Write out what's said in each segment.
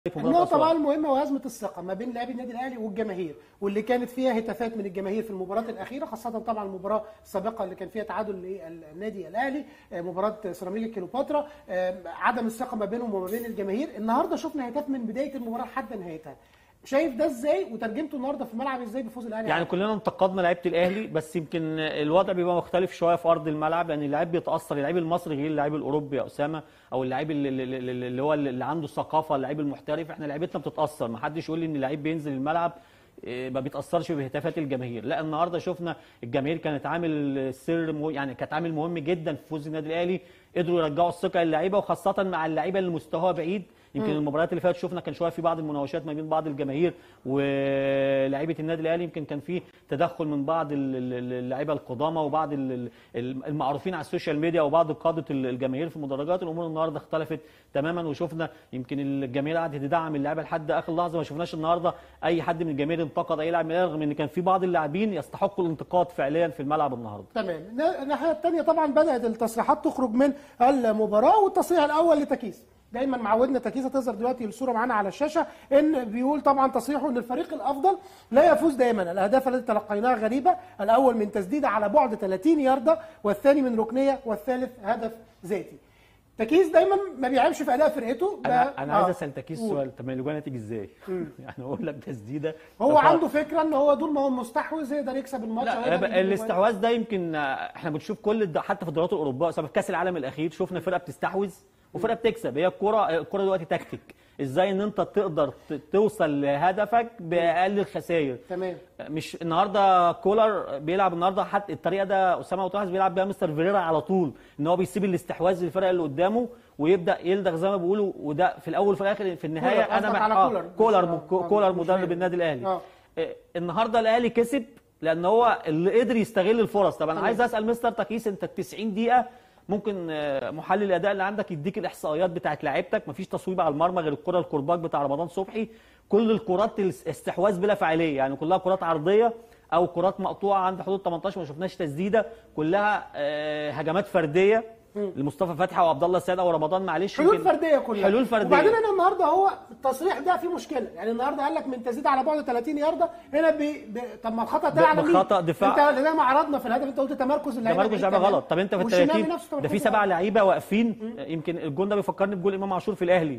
النقطة بقى المهمة وأزمة الثقة ما بين لاعبي النادي الأهلي والجماهير، واللي كانت فيها هتافات من الجماهير في المباراة الأخيرة، خاصة طبعا المباراة السابقة اللي كان فيها تعادل للنادي الأهلي، مباراة سيراميكا كليوباترا، عدم الثقة ما بينهم وما بين الجماهير. النهارده شفنا هتاف من بداية المباراة لحد نهايتها. شايف ده ازاي وترجمته النهارده في الملعب ازاي بفوز الاهلي؟ يعني كلنا انتقدنا لعيبه الاهلي، بس يمكن الوضع بيبقى مختلف شويه في ارض الملعب، لان اللاعب بيتاثر. اللاعب المصري غير اللاعب الاوروبي يا اسامه، او اللاعب اللي هو اللي عنده الثقافه، اللاعب المحترف. احنا لعيبتنا بتتاثر، ما حدش يقول لي ان اللعيب بينزل الملعب ما بيتاثرش بهتافات الجماهير. لا، النهارده شفنا الجماهير كانت عامل يعني كانت عامل مهم جدا في فوز النادي الاهلي. قدروا يرجعوا الثقه للعيبه، وخاصه مع اللعيبه اللي مستواها بعيد. يمكن المباريات اللي فاتت شفنا كان شويه في بعض المناوشات ما بين بعض الجماهير ولاعيبه النادي الاهلي. يمكن كان في تدخل من بعض اللعيبه القدامى وبعض المعروفين على السوشيال ميديا وبعض قاده الجماهير في المدرجات. الامور النهارده اختلفت تماما، وشفنا يمكن الجماهير قعدت تدعم اللعيبه لحد اخر لحظه. ما شفناش النهارده اي حد من الجماهير انتقد اي لاعب، رغم ان كان في بعض اللاعبين يستحقوا الانتقاد فعليا في الملعب النهارده. تمام. الناحيه الثانيه طبعا بدات التصريحات تخرج من المباراه، والتصريح الاول لتكيس. دايما معودنا تكيسه تظهر دلوقتي الصوره معانا على الشاشه، ان بيقول طبعا تصريحه ان الفريق الافضل لا يفوز دائما. الاهداف التي تلقيناها غريبه، الاول من تسديده على بعد 30 يارده، والثاني من ركنيه، والثالث هدف ذاتي. تكيس دايما ما بيعيبش في اداء فرقته. انا عايز اسال تكيس سؤال، طب ما الاجوان هتيجي ازاي؟ يعني اقول لك تسديده، هو عنده فكره ان هو طول ما هو مستحوذ يقدر يكسب الماتش. لا، الاستحواذ ده يمكن احنا بنشوف كل حتى في الدوريات الاوروبيه، سواء في كاس العالم الاخير شفنا فرقه بتستحوذ وفرقه بتكسب. هي الكره دلوقتي تكتيك، ازاي ان انت تقدر توصل لهدفك باقل الخسائر. تمام. مش النهارده كولر بيلعب النهارده حتى الطريقه ده اسامه وتوحس بيلعب بيها مستر فيريرا على طول، ان هو بيسيب الاستحواذ للفرق اللي قدامه ويبدا يلدغ زي ما بيقولوا. وده في الاول وفي الاخر في النهايه انا كولر مدرب النادي الاهلي. النهارده الاهلي كسب لان هو اللي قدر يستغل الفرص. طب انا عايز اسال مستر تكيس، انت ال 90 دقيقه ممكن محلل الاداء اللي عندك يديك الاحصائيات بتاعت لعيبتك، مفيش تصويب على المرمى غير الكره الكرباج بتاع رمضان صبحي. كل الكرات الاستحواذ بلا فاعليه، يعني كلها كرات عرضيه او كرات مقطوعه عند حدود 18، ما شفناش تسديده، كلها هجمات فرديه لمصطفى فتحي وعبد الله السيد او رمضان. معلش، حلول فرديه كلها، حلول فرديه. وبعدين انا النهارده هو التصريح ده فيه مشكله. يعني النهارده قال لك من تسديد على بعد 30 يارده، هنا طب ما الخطا ده على مين؟ خطا دفاع. انت زي ما عرضنا في الهدف انت قلت تمركز اللعيبه، تمركز لعيبه غلط. طب انت في ال 30 ده في 7 لعيبه واقفين. يمكن الجون ده بيفكرني بجول امام عاشور في الاهلي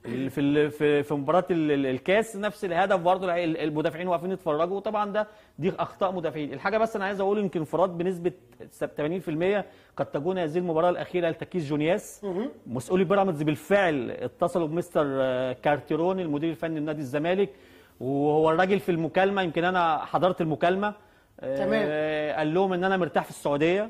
في مباراه الكاس، نفس الهدف برضه، المدافعين واقفين يتفرجوا. وطبعا دي اخطاء مدافعين. الحاجه بس انا عايز اقول يمكن انفراد بنسبه 80% قد تكون هذه المباراه الاخيره لتكيس جونياس. مسؤولي بيراميدز بالفعل اتصلوا بمستر كارتيرون المدير الفني لنادي الزمالك، وهو الراجل في المكالمه، يمكن انا حضرت المكالمه. تمام. قال لهم ان انا مرتاح في السعوديه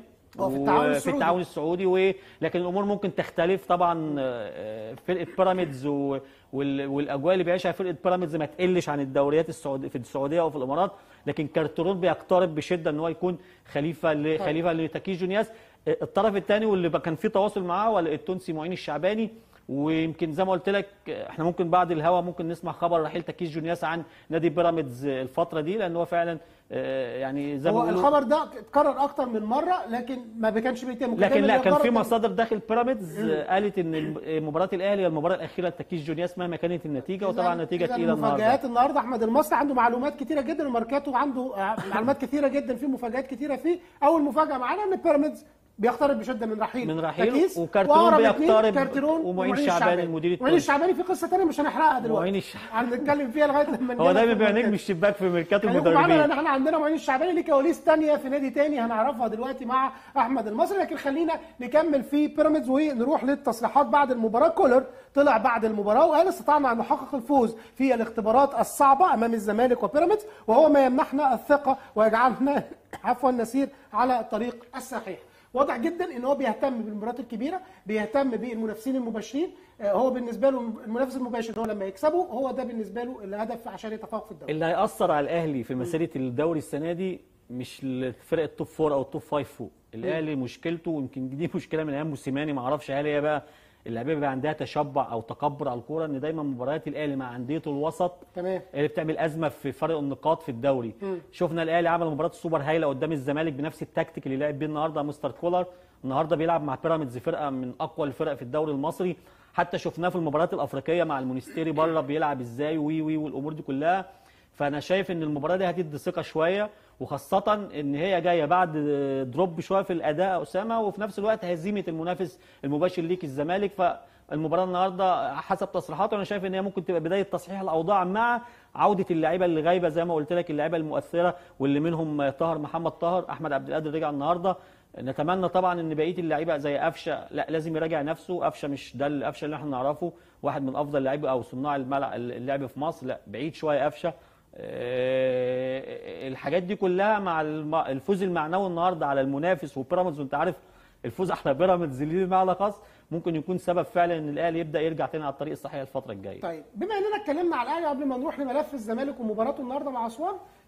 في التعاون السعودي، لكن الامور ممكن تختلف. طبعا فرقه بيراميدز والاجواء اللي بيعيشها فرقه بيراميدز ما تقلش عن الدوريات في السعوديه او في الامارات، لكن كارترون بيقترب بشده ان هو يكون خليفه لتكيس جونياس. الطرف الثاني واللي كان في تواصل معاه هو التونسي معين الشعباني. ويمكن زي ما قلت لك احنا ممكن بعد الهوا ممكن نسمع خبر رحيل تكيس جونياس عن نادي بيراميدز الفتره دي، لان هو فعلا يعني زي ما هو الخبر ده اتكرر اكتر من مره، لكن ما كانش بيتم. لكن لا، كان في مصادر داخل بيراميدز قالت ان مباراه الاهلي هي المباراه الاخيره لتكيس جونياس مهما كانت النتيجه. وطبعا النتيجه تقيله النهارده. مفاجآت النهارده. احمد المصري عنده معلومات كثيره جدا، وماركاته عنده معلومات كثيره جدا، في مفاجآت كثيره فيه. اول مفاجاه معانا ان بيراميدز بيقترب بشده من رحيل تكيس، وكارترون بيقترب، ومعين الشعباني المدير التونسي. معين الشعباني في قصه ثانيه مش هنحرقها دلوقتي، هنتكلم فيها لغايه لما هو دايما بيبقى نجم الشباك في ميركاتو المدربين. لان احنا عندنا معين الشعباني ليه كواليس ثانيه في نادي ثاني هنعرفها دلوقتي مع احمد المصري. لكن خلينا نكمل في بيراميدز ونروح للتصريحات بعد المباراه. كولر طلع بعد المباراه وقال استطعنا ان نحقق الفوز في الاختبارات الصعبه امام الزمالك وبيراميدز، وهو ما يمنحنا الثقه ويجعلنا نسير على الطريق الصحيح. واضح جدا ان هو بيهتم بالمباريات الكبيره، بيهتم بالمنافسين المباشرين. هو بالنسبه له المنافس المباشر هو لما يكسبه، هو ده بالنسبه له الهدف عشان يتفوق في الدوري. اللي هيأثر على الاهلي في مسيره الدوري السنه دي مش فرق التوب 4 او التوب 5 فوق. الاهلي مشكلته، ويمكن دي مشكله من ايام موسيماني، ما اعرفش هل هي بقى اللعيبه بيبقى عندها تشبع او تكبر على الكوره، ان دايما مباريات الاهلي مع انديته الوسط تمام اللي بتعمل ازمه في فرق النقاط في الدوري. شفنا الاهلي عمل مباراه السوبر هايله قدام الزمالك بنفس التكتيك اللي لعب بيه النهارده مستر كولر. النهارده بيلعب مع بيراميدز، فرقه من اقوى الفرق في الدوري المصري. حتى شفناه في المباريات الافريقيه مع المونستيري بره بيلعب ازاي وي والامور دي كلها. فانا شايف ان المباراه دي هتدي ثقه شويه، وخاصه ان هي جايه بعد دروب شويه في الاداء اسامه، وفي نفس الوقت هزيمه المنافس المباشر ليك الزمالك. فالمباراه النهارده حسب تصريحاته انا شايف ان هي ممكن تبقى بدايه تصحيح الاوضاع مع عوده اللعيبه اللي غايبه زي ما قلت لك، اللعيبه المؤثره واللي منهم طاهر محمد طاهر، احمد عبد القادر رجع النهارده. نتمنى طبعا ان بقيه اللعيبه زي قفشه لا لازم يراجع نفسه، قفشه مش ده القفشه اللي احنا نعرفه، واحد من افضل اللعيبه او صناع اللعب في مصر، لا بعيد شويه قفشه. الحاجات دي كلها مع الفوز المعنوي النهارده على المنافس وبيراميدز، وانت عارف الفوز على بيراميدز ليه معنى خاص، ممكن يكون سبب فعلا ان الاهلي يبدا يرجع تاني على الطريق الصحيح الفتره الجايه. طيب بما اننا اتكلمنا على الاهلي قبل ما نروح لملف الزمالك ومباراته النهارده مع اسوان،